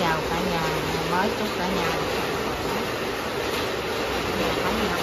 chào cả nhà mới, chúc cả nhà thấy nhau.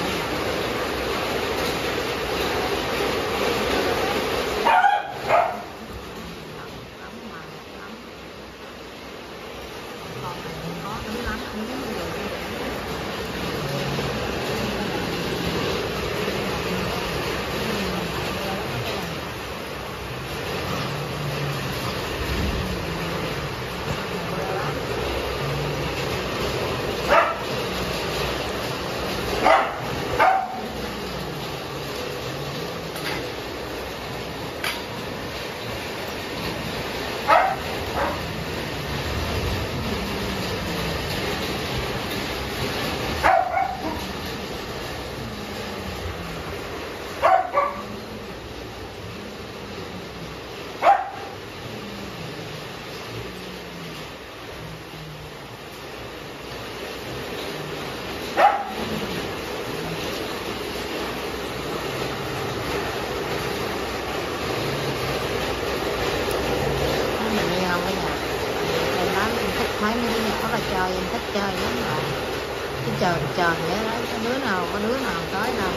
Mấy đứa nhỏ là chơi, em thích chơi lắm rồi. Cái chờ vậy đó, có đứa nào tới đâu.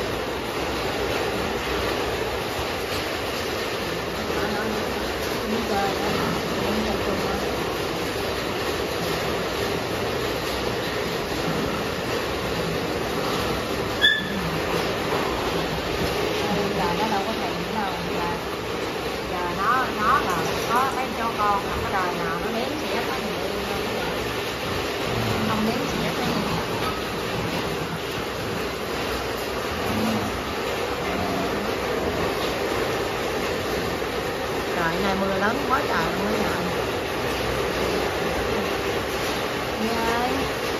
Muốn chơi đó, muốn chơi chung đó. Giờ nó đâu có thèm nữa đâu. Giờ nó là có cái cho con, cái đời nào nó đếm xỉa có gì không đếm xỉa cái gì. Trời này mưa lớn quá trời luôn á nhà. Yeah.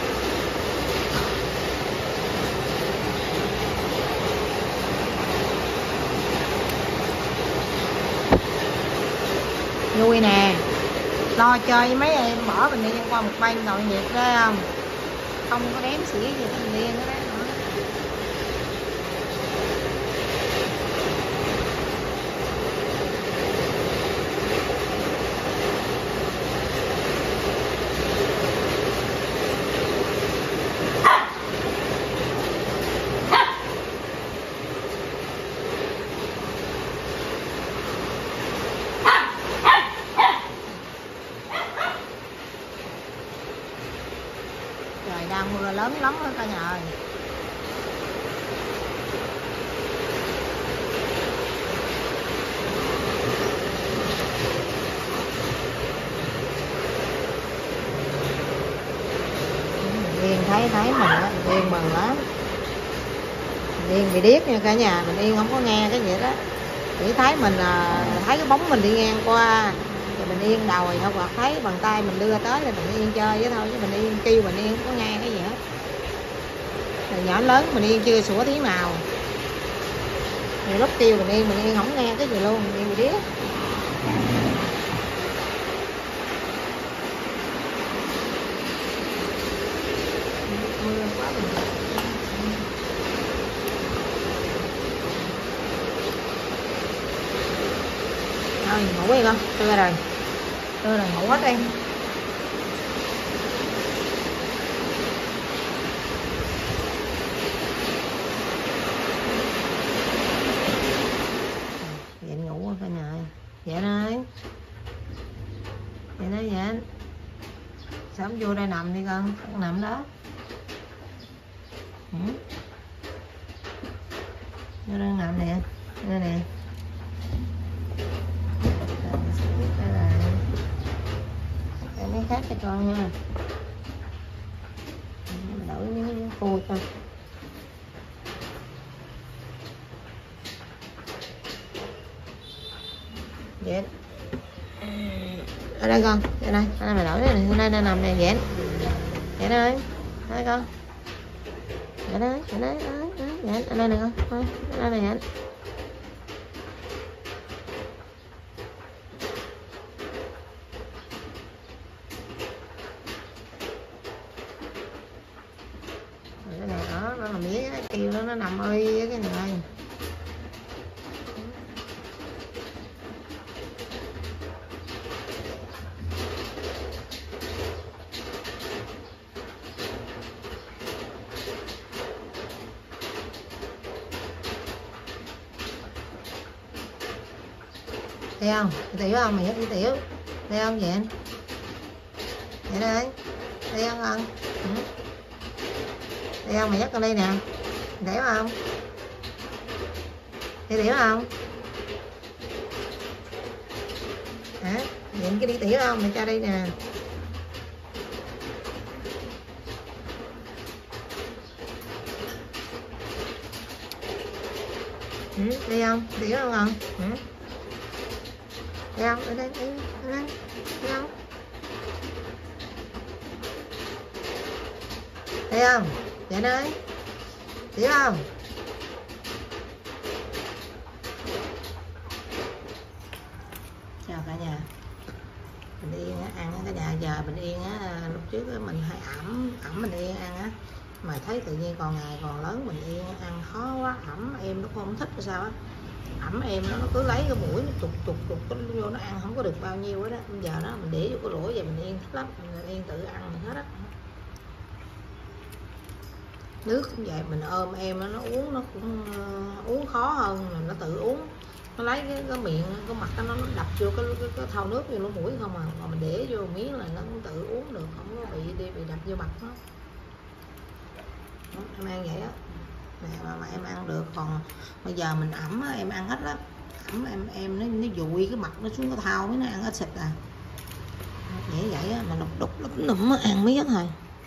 Vui nè, lo chơi với mấy em bỏ bình yên qua một bên tội nghiệp đó không? Không có đếm xỉa gì bình yên đó. Trời đang mưa lớn lắm đó cả nhà ơi. Yên thấy mình á, Yên mừng lắm. Yên bị điếc nha cả nhà, mình Yên không có nghe cái gì đó. Chỉ thấy mình thấy cái bóng mình đi ngang qua thì mình Yên đòi, hoặc là thấy bằng tay mình đưa tới là mình Yên chơi với thôi, chứ mình Yên kêu mình Yên không có nghe cái gì hết. Rồi nhỏ lớn mình Yên chưa sủa tiếng nào. Rồi lúc kêu mình Yên không nghe cái gì luôn, mình Yên bị điếc. Mưa quá rồi. Thôi ngủ đi con, trưa rồi ngủ hết đi. Vậy ngủ quá cả nhà ơi. Vậy ơi, vậy sớm vô đây nằm đi con nằm đó. Vô đây nằm nè, đây nè. Mấy khác cho con nha. Đổi miếng khô cho. Vậy. Ở đây con, đây này, ở đây mày đổi này, ở đây nằm này vậy. Vậy đây. Đây con. Vậy đấy, vậy ở đây nè con. Thôi, ở đây này vậy. Nó làm mía kêu nó nằm ơi với cái này. Thấy không? Đi tiểu không? Mày dắt đi tiểu. Thấy không vậy anh? Vậy đây. Thấy không con? Ừ. Thấy không? Mày dắt con đi nè. Thấy không? Đi tiểu không? Hả? Vậy cái đi tiểu không? Mày cho đi nè. Ừ, đi không? Đi không con? Ừ. Đi không? Ở đây, ở đây. Đi không? Đi không? Chạy ơi. Đi không? Chào cả nhà. Bình Yên ăn cả nhà. Giờ Bình Yên á, lúc trước mình hay ẩm Bình Yên ăn á, mà thấy tự nhiên còn ngày còn lớn Bình Yên ăn khó quá. Ẩm em nó không thích hay sao á, ẩm em nó cứ lấy cái mũi nó chục vô nó ăn không có được bao nhiêu đó. Bây giờ đó mình để vô cái rổ về Bình Yên thích lắm, Bình Yên tự ăn mình hết á. Nước cũng vậy, mình ôm em nó uống nó cũng uống khó hơn là nó tự uống. Nó lấy cái miệng cái mặt nó đập vô cái thau nước vô nó mũi không à, mà mình để vô miếng là nó cũng tự uống được, không có bị đập vô mặt nó. Em ăn vậy á mà em ăn được. Còn bây giờ mình ẩm em ăn hết lắm. Ẩm em nó dụi cái mặt nó xuống cái thau mới nó ăn hết xịt à. Vậy á mà lục đục lúm ăn miết thôi.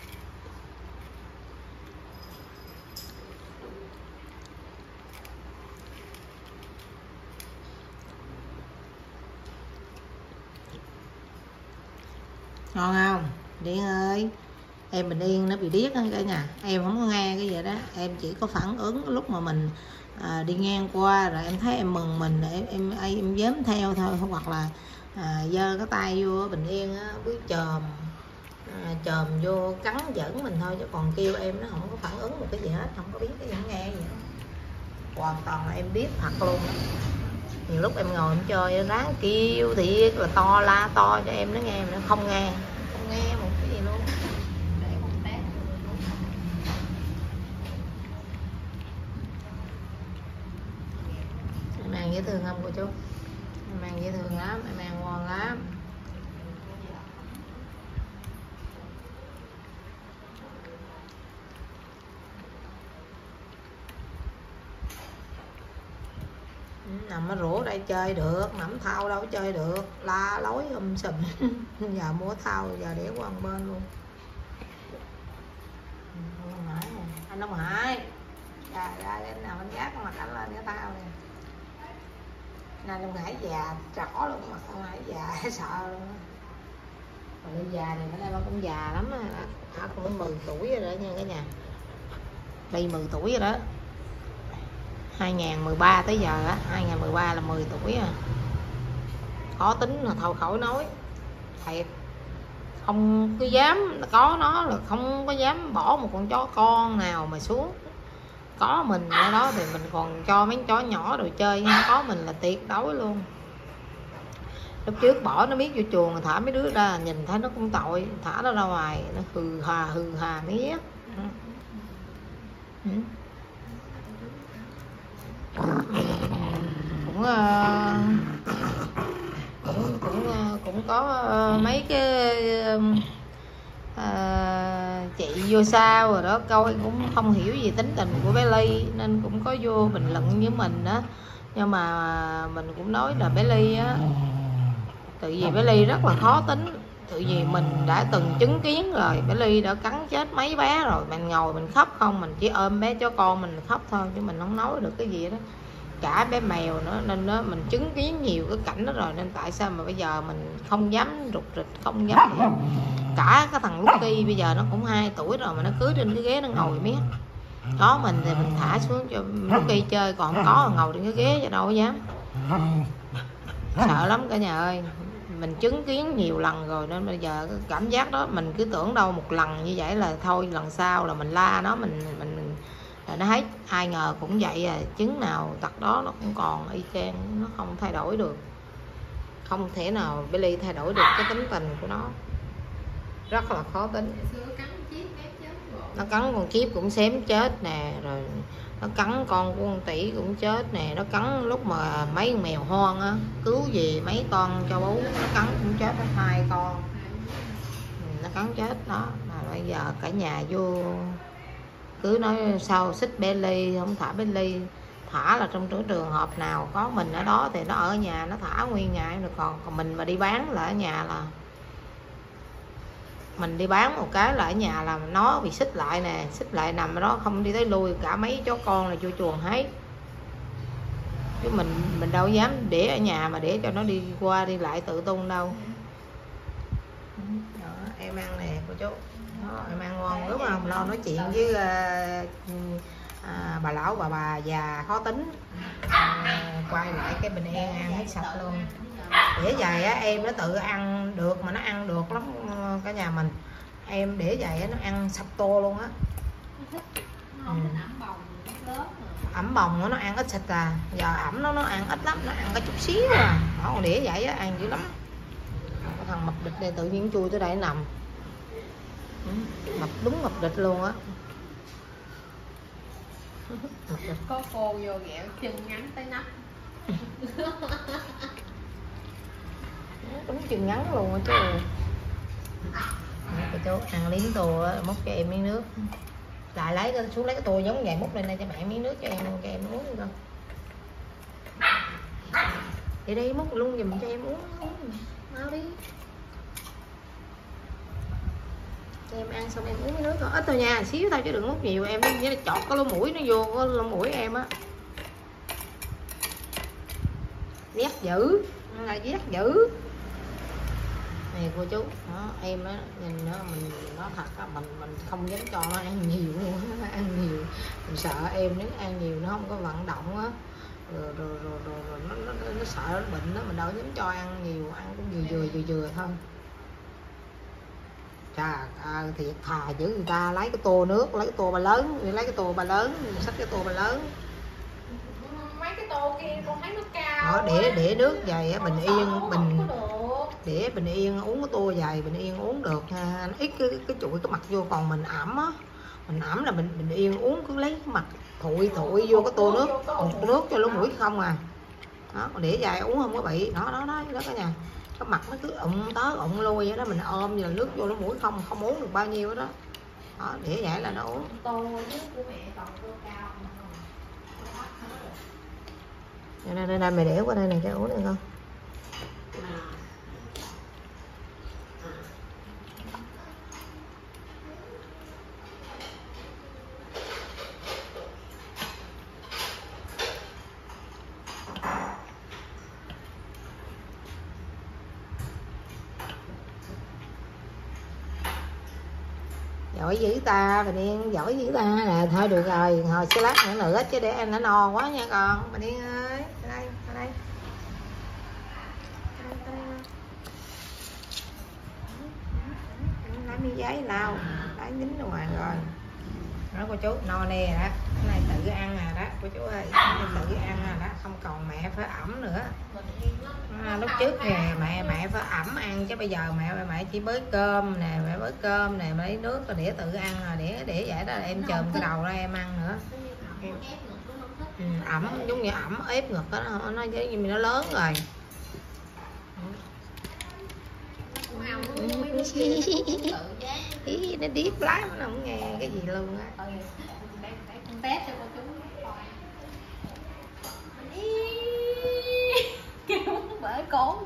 Ngon không? Điên ơi, em Bình Yên nó bị điếc á cả nhà, em không có nghe cái gì đó, em chỉ có phản ứng lúc mà mình đi ngang qua rồi em thấy em mừng mình, em dám theo thôi, hoặc là giơ cái tay vô Bình Yên á, bước chồm vô cắn giỡn mình thôi, chứ còn kêu em nó không có phản ứng một cái gì hết, không có biết cái gì, không nghe gì hết. Hoàn toàn là em biết thật luôn đó. Nhiều lúc em ngồi em chơi ráng kêu thiệt là to, la to cho em nó nghe, mà nó không nghe một cái gì luôn. Em ăn dễ thương không cô chú? Em ăn dễ thương lắm, em ăn ngon lắm. Nằm ở rổ đây chơi được, nằm thao đâu có chơi được, la lối sùm. Giờ mua thao giờ để qua một bên luôn. Anh Đông Hải ra đến nào anh gác mặt anh lên cái tao nè. Anh Đông Hải già rõ luôn, mặt ông Hải già sợ luôn. Còn bây già này bữa nay cũng già lắm á, đã cũng 10 tuổi rồi đó nha cả nhà. Đi 10 tuổi rồi đó. 2013 tới giờ á, 2013 là 10 tuổi à. Khó tính là thôi khỏi nói. Thiệt. Không có dám, có nó là không có dám bỏ một con chó con nào mà xuống. Có mình ở đó thì mình còn cho mấy chó nhỏ đồ chơi, nhưng có mình là tuyệt đối luôn. Lúc trước bỏ nó biết vô chuồng thả mấy đứa ra, nhìn thấy nó cũng tội, thả nó ra ngoài nó hừ hà miết. Cũng có mấy cái chị vô sao rồi đó coi cũng không hiểu gì tính tình của bé Ly, nên cũng có vô bình luận với mình đó. Nhưng mà mình cũng nói là bé Ly á, tự vì bé Ly rất là khó tính, tự vì mình đã từng chứng kiến rồi, bé Ly đã cắn chết mấy bé rồi, mình ngồi mình khóc không, mình chỉ ôm bé chó con mình khóc thôi, chứ mình không nói được cái gì đó. Cả bé mèo nữa, nên đó mình chứng kiến nhiều cái cảnh đó rồi, nên tại sao mà bây giờ mình không dám rụt rịch, không dám gì. Cả cái thằng Lucky bây giờ nó cũng 2 tuổi rồi mà nó cứ trên cái ghế nó ngồi miết. Có mình thì mình thả xuống cho Lucky chơi, còn không có ngồi trên cái ghế cho đâu có dám. Sợ lắm cả nhà ơi, mình chứng kiến nhiều lần rồi nên bây giờ cái cảm giác đó mình cứ tưởng đâu một lần như vậy là thôi, lần sau là mình la nó, mình nó hết. Ai ngờ cũng vậy à, chứng nào tật đó nó cũng còn y chang, nó không thay đổi được, không thể nào Billy thay đổi được cái tính tình của nó, rất là khó tính. Nó cắn con chiếp cũng xém chết nè, rồi nó cắn con của con tỷ cũng chết nè, nó cắn lúc mà mấy con mèo hoang á cứu về mấy con cho bú, nó cắn cũng chết hết 2 con. Nó cắn chết đó. Mà bây giờ cả nhà vô cứ nói sao xích bé Ly, không thả bé Ly, thả là trong trường hợp nào có mình ở đó thì nó ở nhà nó thả nguyên ngày được, còn mình mà đi bán là ở nhà là mình đi bán một cái là ở nhà là nó bị xích lại nè, xích lại nằm ở đó không đi tới lui, cả mấy chó con là chui chuồng hết, chứ mình đâu dám để ở nhà mà để cho nó đi qua đi lại tự tung đâu. Đó, em ăn nè cô chú. Đó, em ăn ngon đúng không? Lo nói chuyện với bà lão bà già khó tính. Quay lại cái bình an ăn hết sạch luôn. Để vậy á em nó tự ăn được, mà nó ăn được lắm cả nhà mình. Em để vậy á nó ăn sạch tô luôn á. Ẩm bồng nó ăn ít thịt à, giờ ẩm nó ăn ít lắm, nó ăn có chút xíu à. Đó, còn để vậy á ăn dữ lắm. Cái thằng mập địch này tự nhiên chui tới đây nằm. Mập đúng mập địch luôn á. Có cô vô ghẹo chân ngắn tới nách. Đúng chân ngắn luôn á chứ. Cô chú ăn liếm tô á, múc cho em miếng nước. Lại lấy xuống lấy cái tô giống vậy, múc lên đây cho mẹ miếng nước cho em uống đi con. Vậy đi múc luôn giùm cho em uống mau đi. Cho em ăn xong em uống miếng nước thôi, ít thôi nha, xíu thôi chứ đừng múc nhiều, em với nó chọt cái lỗ mũi nó vô cái lỗ mũi em á. Rét dữ, là rét dữ. Này cô chú, đó, em á nhìn nó mình nói thật á, mình không dám cho nó ăn nhiều luôn, nó ăn nhiều mình sợ em nếu ăn nhiều nó không có vận động á, rồi nó sợ nó bệnh đó, mình đâu dám cho ăn nhiều, ăn cũng vừa thôi. Trời ơi thiệt thà dữ, người ta lấy cái tô nước, lấy cái tô ba lớn, lấy cái tô ba lớn, xách cái tô ba lớn. Mấy cái tô kia con thấy nó cao. Đó, để nước vậy á, bình yên để bình yên uống cái tô dày bình yên uống được ha, ít cái chuỗi cái mặt vô, còn mình ẩm á, mình ẩm là bình yên uống, cứ lấy cái mặt thụi vô cái tô nước, nước cho lỗ mũi không à. Đó, để dài uống không có bị đó cả nhà, cái mặt nó cứ ụng lui vậy đó, mình ôm giờ nước vô lỗ mũi không uống được bao nhiêu đó. Đó, để vậy là nó uống. Tô nước của mẹ còn tô cao. Đây mày để qua đây này cho uống được không? Giỏi dữ ta, Bình Yên giỏi dữ ta. Nè thôi được rồi, hồi xíu lát nữa chứ để em nó no quá nha con. Bình Yên ơi, ở đây. Lấy miếng giấy lau, lấy dính ra ngoài rồi. Đó cô chú, no nè đó, cái này tự ăn đó cô chú ơi, tự ăn đó, không còn mẹ phải ẩm nữa. Lúc trước nè mẹ phải ẩm ăn, chứ bây giờ mẹ chỉ bới cơm nè, mẹ bới cơm nè, lấy nước rồi để tự ăn rồi, để vậy đó là em chồm cái đầu ra em ăn nữa. Ẩm giống như ẩm ép ngực đó, nó giống như nó lớn rồi. Nó điếc lắm, nó không nghe cái gì luôn á. Test cho cô chú kêu bể cổ.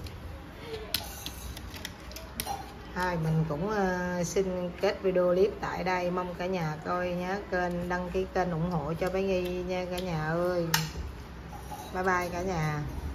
Thôi mình cũng xin kết video clip tại đây, mong cả nhà coi nhớ kênh, đăng ký kênh ủng hộ cho bé Nghi nha cả nhà ơi. Bye bye cả nhà.